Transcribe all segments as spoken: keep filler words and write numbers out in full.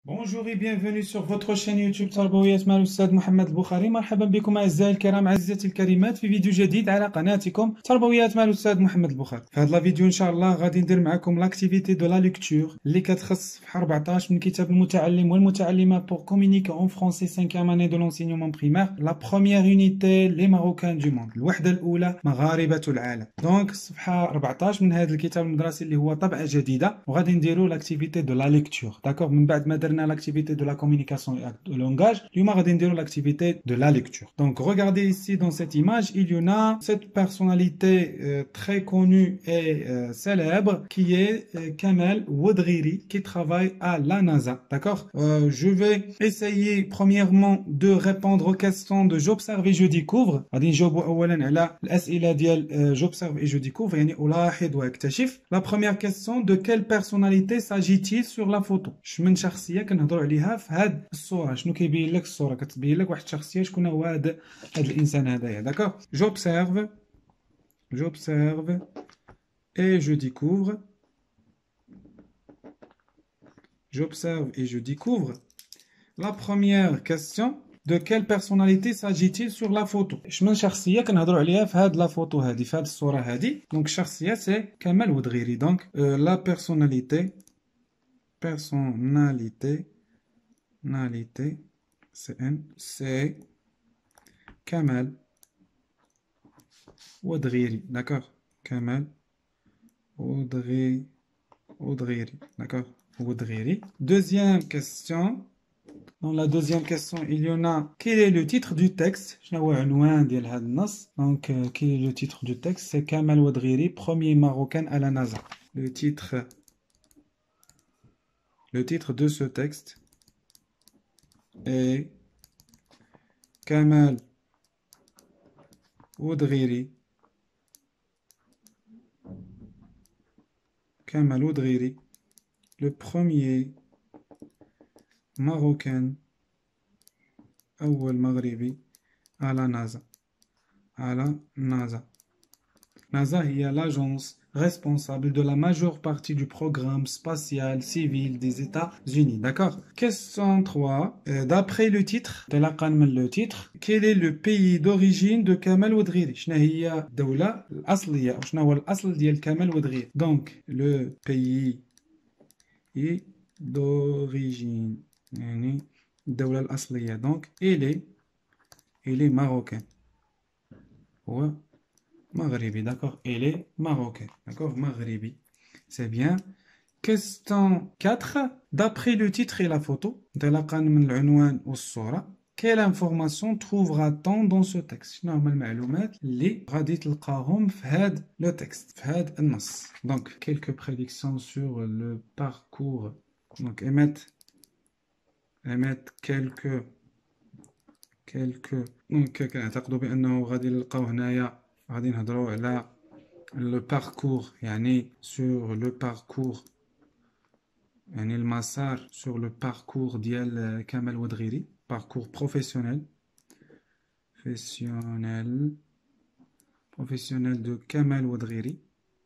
Bonjour et bienvenue sur votre chaîne يوتيوب تربويات مع الأستاذ محمد البخاري. مرحبا بكم أعزائي الكرام عزيزتي الكريمات في فيديو جديد على قناتكم تربويات مع الأستاذ محمد البخاري. في هذا الفيديو إن شاء الله غادي ندير معكم لاكتيفيتي دو لا ليكتور اللي كتخص صفحة أربعطاش من كتاب المتعلم والمتعلمة pour communiquer en français cinquième année de l'enseignement primaire. La première unité les Marocains du monde. الوحدة الأولى مغاربة العالم. دونك صفحة أربعطاش من هذا الكتاب المدرسي اللي هو طبعة جديدة وغادي نديرو لاكتيفيتي دو لا ليكتور. داكوغ من بعد ما درنا l'activité de la communication et du langage, l'activité de la lecture. Donc, regardez ici dans cette image, il y en a cette personnalité euh, très connue et euh, célèbre qui est euh, Kamel Ouedraouri qui travaille à la NASA. D'accord euh, Je vais essayer premièrement de répondre aux questions de j'observe et je découvre. J'observe et je découvre. La première question, de quelle personnalité s'agit-il sur la photo? كنهضروا عليها في هاد الصوره. شنو كيبين لك الصوره؟ كتبين لك واحد الشخصيه. شكون هو هذا هاد الانسان هذايا؟ داكوغ. j'observe j'observe et je découvre j'observe et je découvre la première question, de quelle personnalité s'agit-il sur la photo? شمن شخصيه كنهضروا عليها في هاد لا فوتو هادي في هاد الصوره هادي؟ دونك الشخصيه سي كمال ودغيري. دونك لا personnalité personnalité Nalité, c'est Kamel Ouedraouri, d'accord? Kamel Ouedraouri, d'accord? Ouedraouri. Deuxième question. Dans la deuxième question, il y en a. Quel est le titre du texte? Donc, euh, quel est le titre du texte? C'est Kamel Ouedraouri, premier Marocain à la NASA. Le titre, le titre de ce texte et Kamel Ouedraouri Kamel Ouedraouri, le premier Marocain أول مغربي à la NASA. À la NASA. NASA est l'agence responsable de la majeure partie du programme spatial civil des États-Unis. D'accord? Question trois. Euh, D'après le titre, le titre, quel est le pays d'origine de Kamel Ouedraouri? شنو هي الدولة الأصلية أو شنو هو الأصل ديال كمال ودغيري؟ Donc, le pays d'origine يعني الدولة الأصلية. Donc, il est il est marocain. هو Maghribi, d'accord. Il est marocain, d'accord. Maghribi, c'est bien. Question quatre. D'après le titre et la photo, quelle information trouvera-t-on dans ce texte? Le texte. Donc, quelques prédictions sur le parcours. Donc, émettre, émettre quelques quelques donc كنعتقدوا بأنه غادي نلقاو هنايا غادي نهضروا على le parcours يعني sur le parcours يعني المسار sur le parcours ديال كمال ودغيري parcours professionnel professionnel professionnel de كمال ودغيري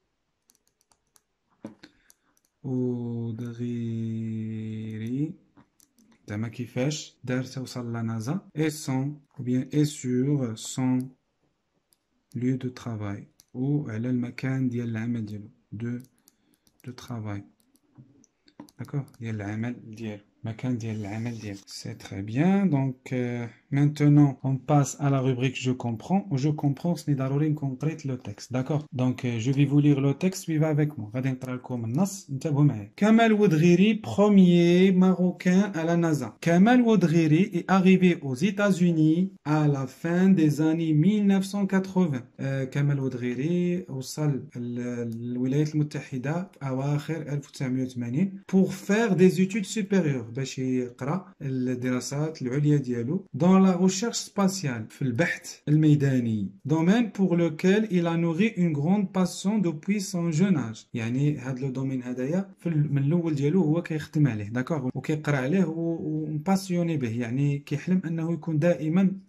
ودغيري زعما كيفاش دار توصل لنازا et son ou bien et sur son lieu de travail ou على المكان ديال العمل ديالو de de travail. D'accord? ديال العمل ديالو مكان ديال العمل ديالو. C'est très bien. Donc euh, maintenant on passe à la rubrique je comprends. Je comprends ce n'est ضروري نكونقريت le texte. D'accord? Donc euh, je vais vous lire le texte, suivez avec moi. غادي نقرا لكم النص انتبهوا معايا. كمال ودغيري premier marocain à la NASA. Kamel Ouedraouri est arrivé aux États-Unis à la fin des années mille neuf cent quatre-vingts. euh, كمال ودغيري وصل الولايات المتحدة في أواخر ألف وتسعمائة وثمانين pour faire des études supérieures باش يقرا الدراسات العليا ديالو dans la recherche spatiale في البحث الميداني domaine pour lequel il a nourri une grande passion depuis son jeune âge. يعني هذا لو دومين هذايا من الاول ديالو هو كيخدم عليه. داكوغ وكيقرا عليه ومباسيوني به يعني كيحلم انه يكون دائما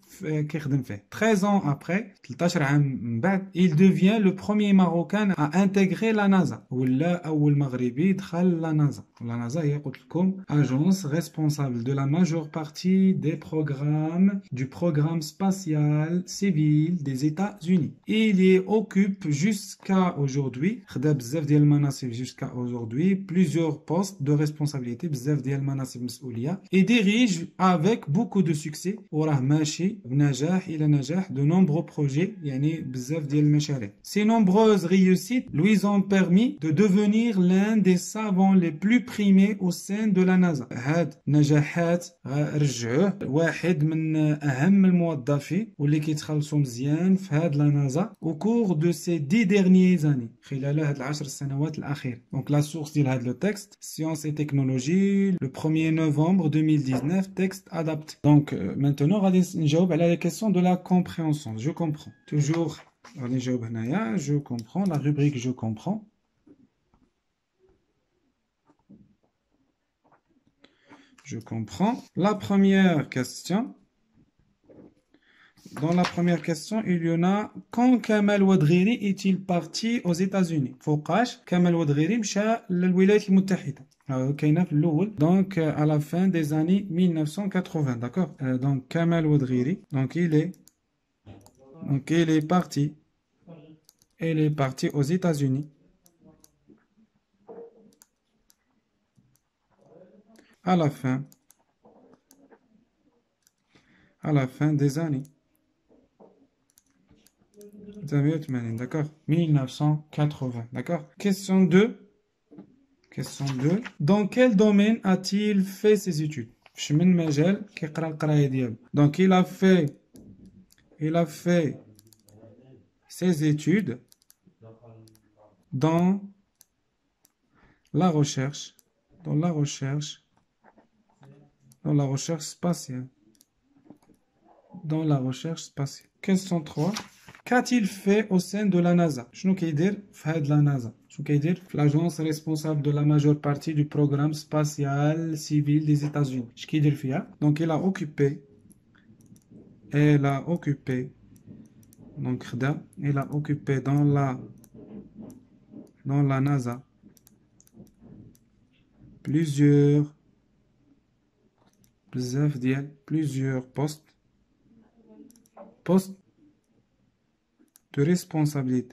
كيخدم فيه. treize ans après, تلطاش عام من بعد, il devient le premier Marocain à intégrer la NASA. ولا أول مغربي دخل la NASA. La NASA هي قلت لكم agence responsable de la majeure partie des programmes du programme spatial civil des États-Unis. Il y occupe jusqu'à aujourd'hui, خدا بزاف ديال المناصب jusqu'à aujourd'hui, plusieurs postes de responsabilité, بزاف ديال المناصب مسؤولية, et dirige avec beaucoup de succès وراه ماشي بنجاح إلى نجاح de nombreux projets, يعني بزاف ديال المشاريع. Ces nombreuses réussites lui ont permis de devenir l'un des savants les plus primés au sein de la NASA. هاد نجاحات رجعوه واحد من أهم الموظفين واللي كيتخلصوا مزيان في هاد لا نازا au cours de ces dix dernières années, خلال هاد العشر سنوات الأخيرة. Donc la source ديال هاد le texte, Sciences et Technologies, le premier novembre deux mille dix-neuf, texte adapté. Donc euh, maintenant غادي نجاوب على la question de la compréhension. Je comprends. Toujours غادي نجاوب هنايا. Je comprends. La rubrique je comprends. Je comprends. La première question. Dans la première question, il y en a quand Kamal Ouadraoui est-il parti aux États-Unis? فوقاش كمال ودغيري مشى للولايات المتحدة. كاينه في الأول. Donc à la fin des années mille neuf cent quatre-vingts, d'accord? Donc Kamal Ouadraoui, donc il est donc il est parti. Il est parti aux États-Unis. À la fin à la fin des années d'accord, mille neuf cent quatre-vingts, d'accord. Question deux. Question deux. Dans quel domaine a-t-il fait ses études? من مجال كيقرا القرايه ديالو. Donc il a fait il a fait ses études dans la recherche dans la recherche dans la recherche spatiale dans la recherche spatiale. Question trois. Qu'a-t-il fait au sein de la NASA? شنو كيدير في هاد la NASA? شنو كيدير في l'agence responsable de la majeure partie du programme spatial civil des États-Unis? اش كيدير فيها? Donc il a occupé elle a occupé donc خدا il a occupé dans la dans la NASA plusieurs بزاف ديال plusieurs postes postes de responsabilité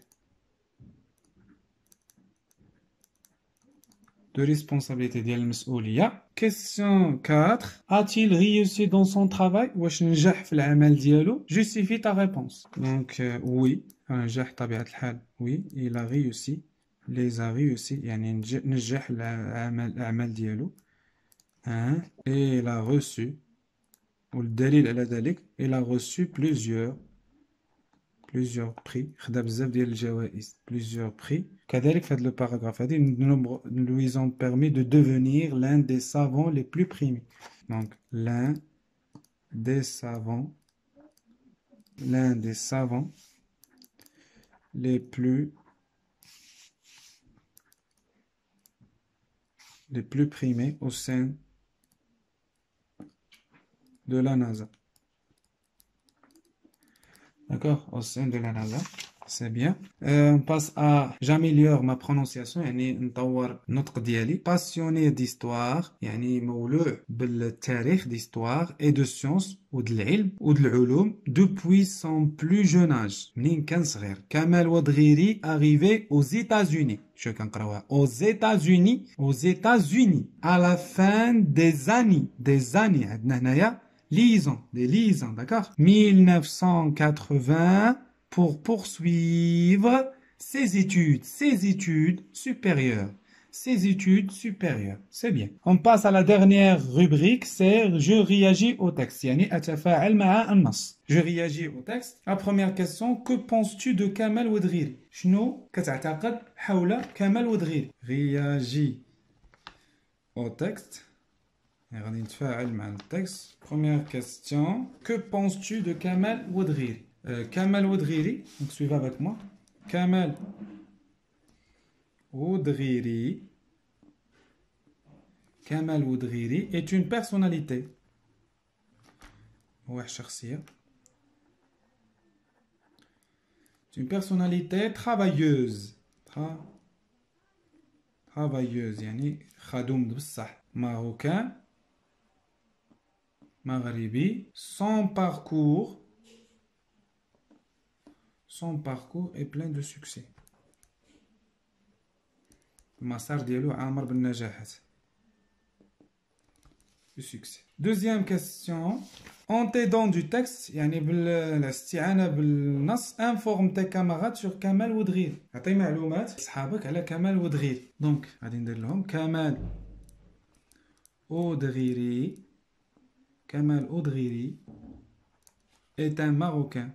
de responsabilité ديال المسؤولية. Question quatre. A-t-il réussi dans son travail? واش نجح في العمل ديالو? Justifie ta réponse. Donc euh, oui, نجح طبيعة الحال. Oui, il a réussi. Les a réussi يعني نجح العمل الأعمال ديالو. Hein? Et il a reçu والدليل على ذلك il a reçu plusieurs plusieurs prix. خدا بزاف ديال الجوائز. Plusieurs prix. كذلك في هذا الباراغراف هذه nous ont permis de devenir l'un des savants les plus primés. Donc l'un des savants l'un des savants les plus les plus primés au sein de la NASA. D'accord, au sein de la NASA. C'est bien. Euh, on passe à j'améliore ma prononciation يعني نطور النطق ديالي. Passionné d'histoire يعني مولوع بالتاريخ d'histoire et de sciences ود العلم ود العلوم depuis son plus jeune âge. منين كان صغير. كمال ودغيري arrivé aux États-Unis. شو كنقراوها aux États-Unis aux États-Unis à la fin des années des années عندنا هنايا liaison des liaisons, d'accord. mille neuf cent quatre-vingts pour poursuivre ses études, ses études supérieures, ses études supérieures. C'est bien. On passe à la dernière rubrique, c'est je réagis au texte. يعني أتفاعل مع النص. Je réagis au texte. La première question, que penses-tu de Kamal Ouadraoui? شنو كتعتقد حول كمال ودغيري? Réagis au texte. غادي نتفاعل مع التكست. Première question. Que penses-tu de Kamal Ouadraoui? euh, Kamal Ouadraoui, donc suivez avec moi. Kamal Ouadraoui Kamal Ouadraoui est une personnalité. واحد شخصية. C'est une personnalité travailleuse. Tra... travailleuse. يعني خدوم بصح. Marocain. Maghribi. Son parcours. Son parcours est plein de succès. المسار ديالو عامر بالنجاحات. Du succès. Deuxième question. En t'aidant du texte, يعني بالاستعانة بالنص, informe tes camarades sur كمال ودغير. عطي معلومات صحابك على كمال ودغير. دونك غادي ندير لهم كمال ودغيري. كمال ودغيري est un Marocain.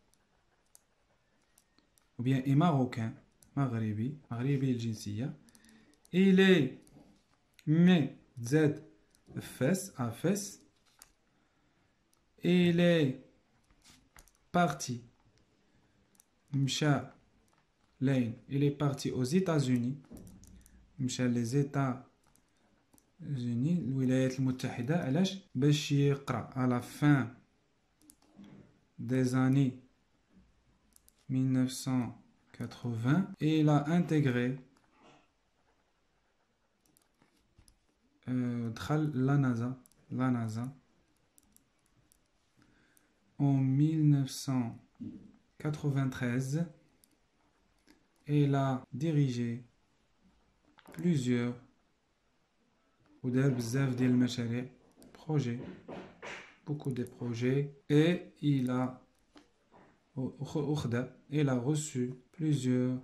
Ou bien est Marocain. Maghribi. Maghribi الجنسية. Il est né Z Fès à Fès. Il est parti. Mcha Lane. Il est parti aux États-Unis. Mcha les États-Unis. الولايات المتحدة. علاش؟ باش يقرأ à la fin des années mille neuf cent quatre-vingts. Et il a intégré دخل la NASA. La NASA. En mille neuf cent quatre-vingt-treize, il a dirigé plusieurs projets, beaucoup de projets, et il a, il a reçu plusieurs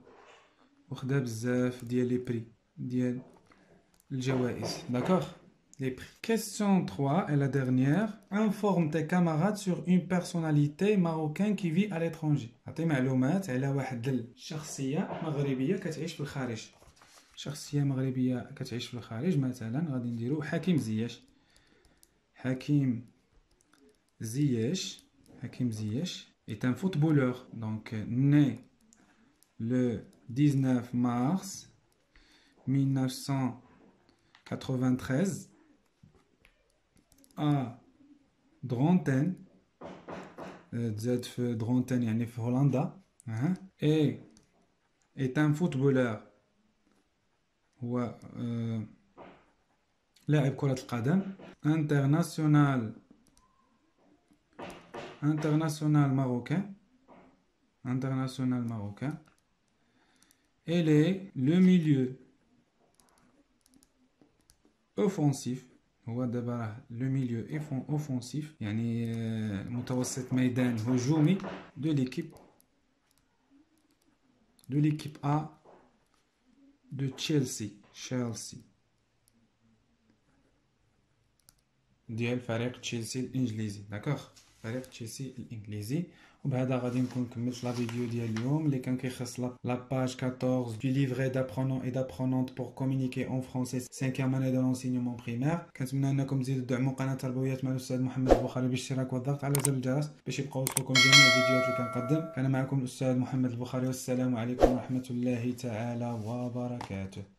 des prix, des d'accord? Les prix. Question trois et la dernière. Informe tes camarades sur une personnalité marocaine qui vit à l'étranger. أعطي معلومات على واحد الشخصية مغربية كتعيش في الخارج. شخصية مغربية كتعيش في الخارج. مثلا غادي نديرو حكيم زياش. حكيم زياش. حكيم زياش est un footballeur. Donc né le dix-neuf mars mille neuf cent quatre-vingt-treize à Dronten. تزاد في درونتن يعني في هولندا. et est un footballeur. هو لاعب كرة القدم. international international marocain. international marocain. Elle est le milieu offensif. هو دابا راه لو ميليو اوفونسيف يعني متوسط ميدان هجومي دو ليكيب دو ليكيب ا دو تشيلسي. تشيلسي ديال فريق تشيلسي الانجليزي. داكوغ فريق تشيلسي الانجليزي. وبهذا غادي نكون كملت لا فيديو ديال اليوم اللي كان كيخص لا باج أربعطاش du livret d'apprenants et d'apprenantes pour communiquer en français cinquième année de l'enseignement primaire. كنتمنى انكم تزيدوا تدعموا قناه تربويات مع الاستاذ محمد البخاري بالاشتراك والضغط على زر الجرس باش يبقاو يوصلكم جميع الفيديوهات اللي كنقدم. كان معكم الاستاذ محمد البخاري والسلام عليكم ورحمه الله تعالى وبركاته.